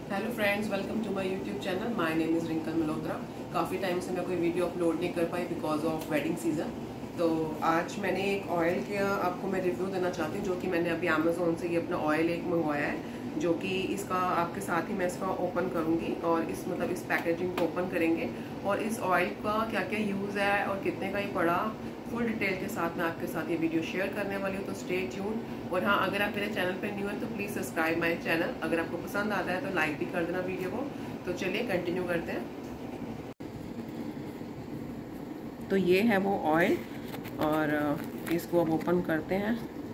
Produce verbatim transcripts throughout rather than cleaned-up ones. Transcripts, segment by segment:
Hello friends, welcome to my YouTube channel. My name is Rinkal Malhotra. काफ़ी time से मैं कोई वीडियो अपलोड नहीं कर पाई बिकॉज ऑफ वेडिंग सीज़न। तो आज मैंने एक ऑयल का आपको मैं रिव्यू देना चाहती हूँ, जो कि मैंने अभी अमेज़ोन से ये अपना ऑयल एक मंगवाया है, जो कि इसका आपके साथ ही मैं इसका ओपन करूँगी और इस मतलब इस पैकेजिंग को ओपन करेंगे और इस ऑयल का क्या क्या यूज़ है और कितने का ही पड़ा, फुल डिटेल के साथ मैं आपके साथ ये वीडियो शेयर करने वाली हूँ। तो स्टे ट्यून। और हाँ, अगर आप मेरे चैनल पर न्यू हैं तो प्लीज़ सब्सक्राइब माय चैनल। अगर आपको पसंद आता है तो लाइक भी कर देना वीडियो को। तो चलिए कंटिन्यू करते हैं। तो ये है वो ऑयल और इसको अब ओपन करते हैं।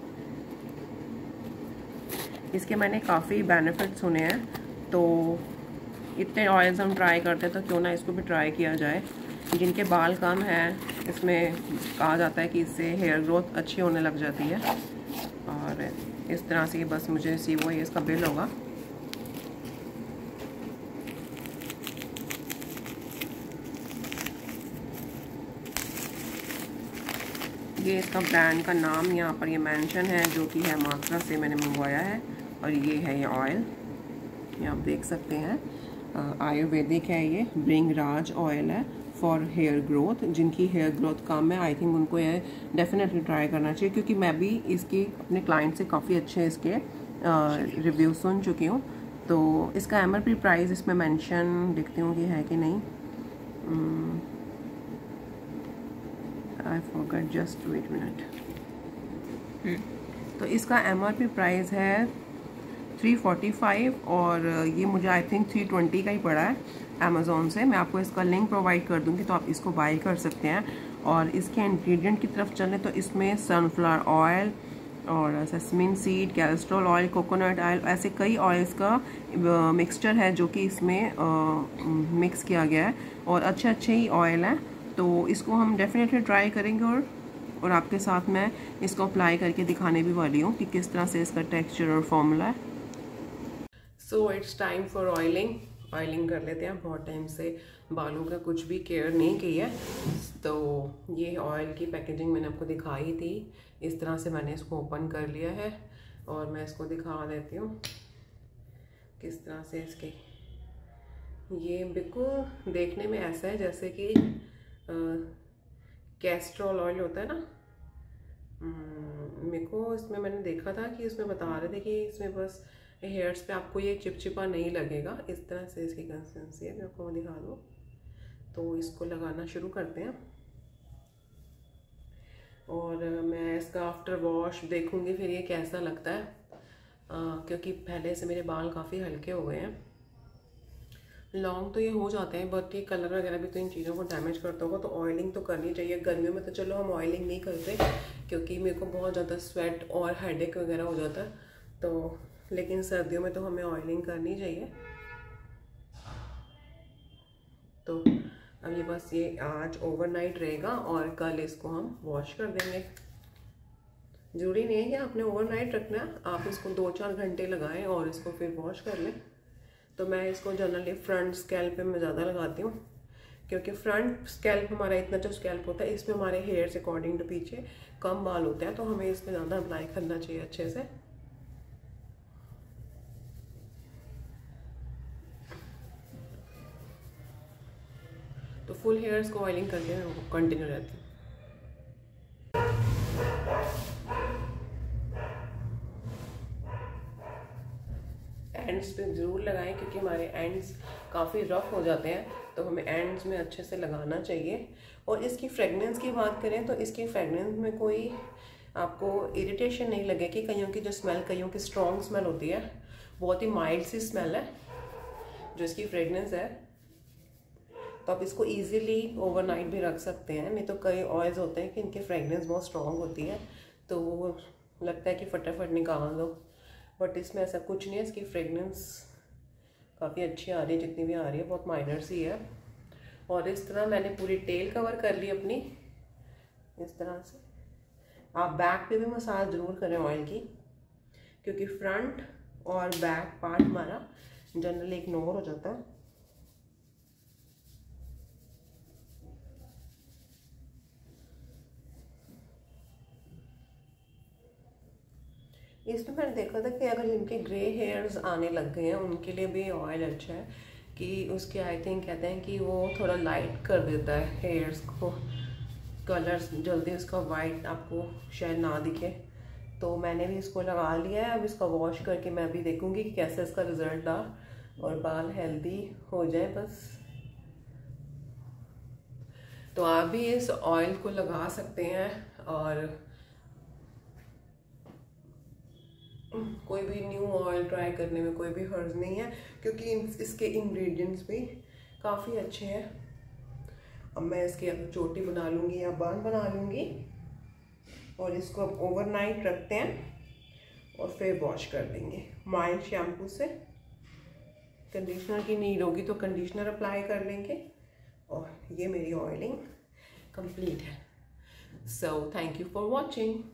इसके मैंने काफ़ी बेनिफिट सुने हैं, तो इतने ऑयल्स हम ट्राई करते हैं तो क्यों ना इसको भी ट्राई किया जाए। जिनके बाल कम हैं, इसमें कहा जाता है कि इससे हेयर ग्रोथ अच्छी होने लग जाती है। और इस तरह से बस मुझे सी वो इसका बिल होगा। ये इसका ब्रांड का नाम यहाँ पर ये मेंशन है, जो कि है मात्रा से मैंने मंगवाया है। और ये है ये ऑयल, ये आप देख सकते हैं, आयुर्वेदिक है। ये ब्रिंग राज ऑयल है फॉर हेयर ग्रोथ। जिनकी हेयर ग्रोथ कम है, आई थिंक उनको ये डेफिनेटली ट्राई करना चाहिए, क्योंकि मैं भी इसकी अपने क्लाइंट से काफ़ी अच्छे इसके रिव्यू सुन चुकी हूँ। तो इसका एम आर पी प्राइस इसमें मेंशन देखती हूँ कि है कि नहीं। I forgot, just wait minute. तो इसका एम आर पी प्राइस है थ्री फोर्टी फाइव और ये मुझे आई थिंक थ्री ट्वेंटी का ही पड़ा है अमेज़ोन से। मैं आपको इसका लिंक प्रोवाइड कर दूंगी, तो आप इसको बाई कर सकते हैं। और इसके इंग्रेडिएंट की तरफ चलें तो इसमें सनफ्लावर ऑयल और sesame seed, castor oil, coconut oil, ऐसे कई ऑयल्स का मिक्सचर है जो कि इसमें आ, मिक्स किया गया है। और अच्छे अच्छे ही ऑयल हैं, तो इसको हम डेफिनेटली ट्राई करेंगे। और और आपके साथ मैं इसको अप्लाई करके दिखाने भी वाली हूँ कि किस तरह से इसका टेक्सचर और फॉर्मूला है। So it's time for oiling. Oiling कर लेते हैं। बहुत टाइम से बालों का कुछ भी केयर नहीं की है। तो ये ऑयल की पैकेजिंग मैंने आपको दिखाई थी। इस तरह से मैंने इसको ओपन कर लिया है और मैं इसको दिखा देती हूँ किस तरह से इसके। ये बिल्कुल देखने में ऐसा है जैसे कि कैस्ट्रोल ऑयल होता है ना। मेरे को इसमें मैंने देखा था कि इसमें बता रहे थे कि इसमें बस हेयर्स पे आपको ये चिपचिपा नहीं लगेगा। इस तरह से इसकी कंसिस्टेंसी है, मैं आपको दिखा दूँ। तो इसको लगाना शुरू करते हैं और मैं इसका आफ्टर वॉश देखूंगी फिर ये कैसा लगता है। आ, क्योंकि पहले से मेरे बाल काफ़ी हल्के हो गए हैं। लॉन्ग तो ये हो जाते हैं, बट ये कलर वगैरह भी तो इन चीज़ों को डैमेज करता होगा। तो ऑयलिंग तो करनी चाहिए। गर्मियों में तो चलो हम ऑयलिंग नहीं करते, क्योंकि मेरे को बहुत ज़्यादा स्वेट और हेडेक वगैरह हो जाता है। तो लेकिन सर्दियों में तो हमें ऑयलिंग करनी चाहिए। तो अब ये बस ये आज ओवरनाइट रहेगा और कल इसको हम वॉश कर देंगे। ज़रूरी नहीं है कि आपने ओवरनाइट रखना है, आप इसको दो चार घंटे लगाएं और इसको फिर वॉश कर लें। तो मैं इसको जनरली फ्रंट स्कैल्प पे मैं ज़्यादा लगाती हूँ, क्योंकि फ्रंट स्कैल्प हमारा इतना जो स्कैल्प होता है, इसमें हमारे हेयर से अकॉर्डिंग टू पीछे कम बाल होते हैं, तो हमें इसमें ज़्यादा अप्लाई करना चाहिए अच्छे से। तो फुल हेयर्स को ऑयलिंग करके कंटिन्यू रहती हूँ। एंड्स पे ज़रूर लगाएं, क्योंकि हमारे एंड्स काफ़ी रफ हो जाते हैं, तो हमें एंड्स में अच्छे से लगाना चाहिए। और इसकी फ्रेगनेंस की बात करें तो इसकी फ्रेगनेंस में कोई आपको इरिटेशन नहीं लगेगी। कईयों की जो स्मेल, कईयों की स्ट्रॉन्ग स्मेल होती है, बहुत ही माइल्ड सी स्मेल है जो इसकी फ्रेगनेंस है। तो आप इसको ईजिली ओवरनाइट भी रख सकते हैं। नहीं तो कई ऑयल्स होते हैं कि इनकी फ्रेगनेंस बहुत स्ट्रॉन्ग होती है, तो वो लगता है कि फटाफट निकाल दो, बट इसमें ऐसा कुछ नहीं है। इसकी फ्रेगनेंस काफ़ी अच्छी आ रही है, जितनी भी आ रही है बहुत माइनर सी है। और इस तरह मैंने पूरी टेल कवर कर ली अपनी। इस तरह से आप बैक पे भी मसाज ज़रूर करें ऑयल की, क्योंकि फ्रंट और बैक पार्ट हमारा जनरली इग्नोर हो जाता है। इसमें मैंने देखा था कि अगर जिनके ग्रे हेयर्स आने लग गए हैं उनके लिए भी ऑयल अच्छा है कि उसके आई थिंक कहते हैं कि वो थोड़ा लाइट कर देता है हेयर्स को, कलर्स जल्दी उसका वाइट आपको शायद ना दिखे। तो मैंने भी इसको लगा लिया है। अब इसका वॉश करके मैं भी देखूंगी कि कैसे इसका रिजल्ट रहा और बाल हेल्दी हो जाए बस। तो आप भी इस ऑयल को लगा सकते हैं और कोई भी न्यू ऑयल ट्राई करने में कोई भी हर्ज नहीं है क्योंकि इसके इंग्रेडिएंट्स भी काफ़ी अच्छे हैं। अब मैं इसकी अब चोटी बना लूँगी या बाल बना लूँगी और इसको अब ओवरनाइट रखते हैं और फिर वॉश कर देंगे माइल्ड शैम्पू से। कंडीशनर की नीड होगी तो कंडीशनर अप्लाई कर लेंगे और ये मेरी ऑयलिंग कंप्लीट है। So thank you for watching.